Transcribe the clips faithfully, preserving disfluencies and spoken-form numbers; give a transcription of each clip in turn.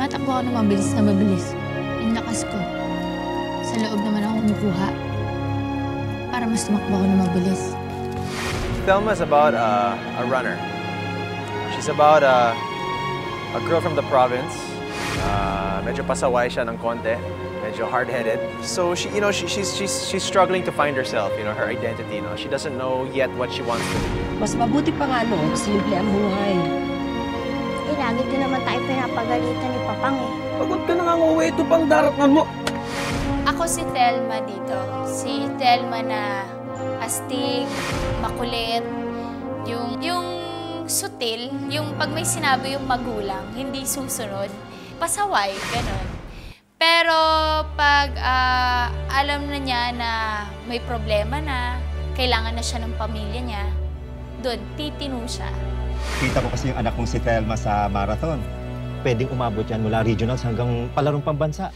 Tumatakbo ako ng mabilis na mabilis. Yung lakas ko. Sa loob naman ako kumukuha. Para mas tumakbo ako ng mabilis. Thelma is about uh, a runner. She's about uh, a girl from the province. Uh, medyo pasaway siya ng konti. Medyo hard-headed. So she, you know, she, she's she's she's struggling to find herself. You know, her identity. You know, she doesn't know yet what she wants to do. Mas mabuti pa nga no, simple ang buhay. Eh, lagi din naman tayo pinapagalitan ni Papang eh. Pagod ka na nga uwi, ito pang daratnan mo. Ako si Thelma dito. Si Thelma na astig, makulit, yung, yung sutil, yung pag may sinabi yung magulang, hindi susunod, pasaway, ganon. Pero pag uh, alam na niya na may problema na, kailangan na siya ng pamilya niya, doon, titino siya. Kita ko kasi yung anak kong si Thelma sa marathon. Pwedeng umabot yan mula regionals hanggang palarong pambansa.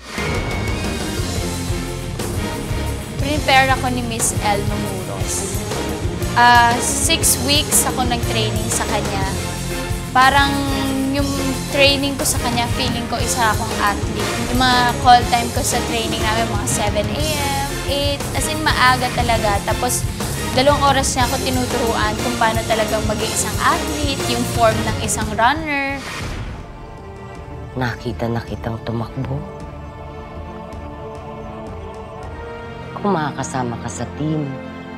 Prepare ako ni Miss El Numuros. Uh, six weeks ako nag-training sa kanya. Parang yung training ko sa kanya, feeling ko isa akong athlete. Yung mga call time ko sa training namin, mga seven A M, eight, as in maaga talaga. Tapos dalawang oras niya ako tinuturuan kung paano talagang maging isang athlete, yung form ng isang runner. Nakita na kitang tumakbo. Kung makakasama ka sa team,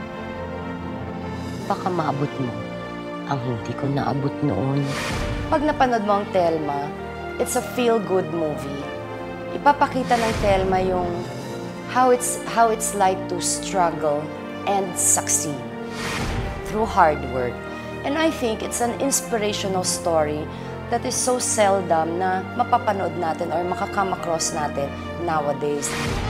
baka maabot mo ang hindi ko naabot noon. Pag napanood mo ang Thelma, it's a feel-good movie. Ipapakita ng Thelma yung how it's, how it's like to struggle and succeed through hard work. And I think it's an inspirational story that is so seldom na mapapanood natin or makakam across natin nowadays.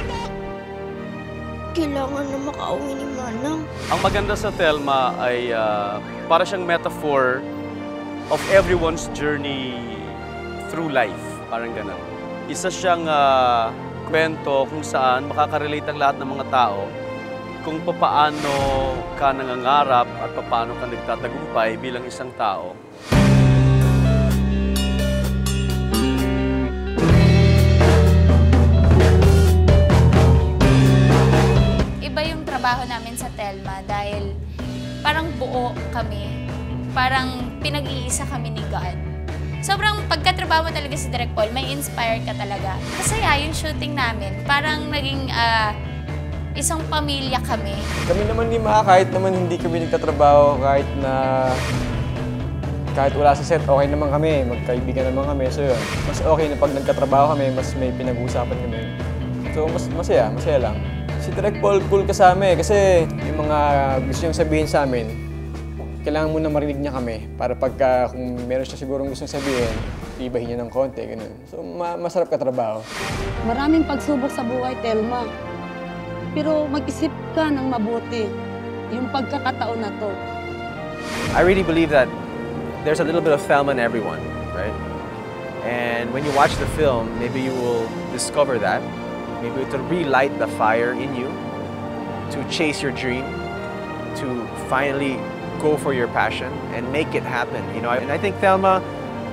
Kailangan na makauwi ni Manang. Ang maganda sa Thelma ay uh, para siyang metaphor of everyone's journey through life. Parang ganun. Isa siyang uh, kwento kung saan makakarelate ang lahat ng mga tao kung papaano ka nangangarap at papaano ka nagtatagumpay bilang isang tao. Iba yung trabaho namin sa Thelma dahil parang buo kami. Parang pinag-iisa kami ni God. Sobrang pagkatrabaho mo talaga si Direk Paul, may inspire ka talaga. Masaya yung shooting namin. Parang naging uh, isang pamilya kami. Kami naman ni Ma, kahit naman hindi kami nagtatrabaho, kahit na kahit wala sa set, okay naman kami, magkaibigan naman kami. So yun, mas okay na pag nagkatrabaho kami, mas may pinag-uusapan kami. So mas masaya, masaya lang. Si Direk Paul cool kasama eh, kasi yung mga gusto niyang sabihin sa amin, kailangan muna marinig niya kami para pagka kung meron siya sigurong gustong sabihin, ibahin niya ng konti, ganun. So ma masarap katrabaho. Maraming pagsubok sa buhay, Thelma. Pero mag-isip ka ng mabuti yung pagkakataon na to. I really believe that there's a little bit of Thelma in everyone, right? And when you watch the film, maybe you will discover that. Maybe to relight the fire in you, to chase your dream, to finally go for your passion and make it happen. You know, and I think Thelma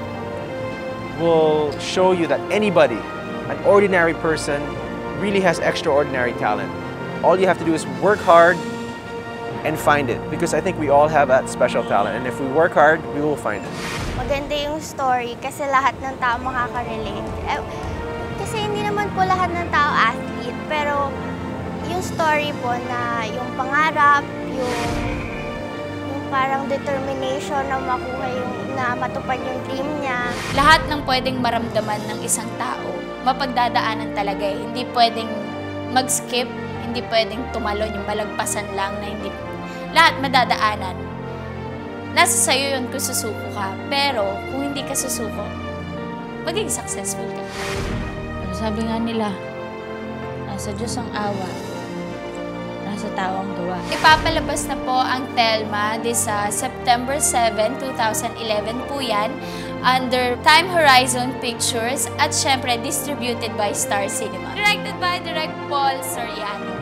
will show you that anybody, an ordinary person, really has extraordinary talent. All you have to do is work hard and find it, because I think we all have that special talent, and if we work hard, we will find it. Maganda yung story kasi lahat ng tao makaka-relate. Eh, kasi hindi naman po lahat ng tao athlete, pero yung story po na yung pangarap, yung, yung parang determination na makuha yung, na matupad yung dream niya. Lahat ng pwedeng maramdaman ng isang tao, mapagdadaanan talaga eh. Hindi pwedeng mag-skip, hindi pwedeng tumalon, yung malagpasan lang na hindi. Lahat madadaanan. Nasa sa'yo yun kung susuko ka. Pero kung hindi ka susuko, magiging successful ka. Pero sabi nga nila, nasa Diyos ang awa, nasa tao ang gawa. Ipapalabas na po ang Thelma this uh, September seventh, two thousand eleven po yan under Time Horizon Pictures at syempre distributed by Star Cinema. Directed by Direk Paul Soriano.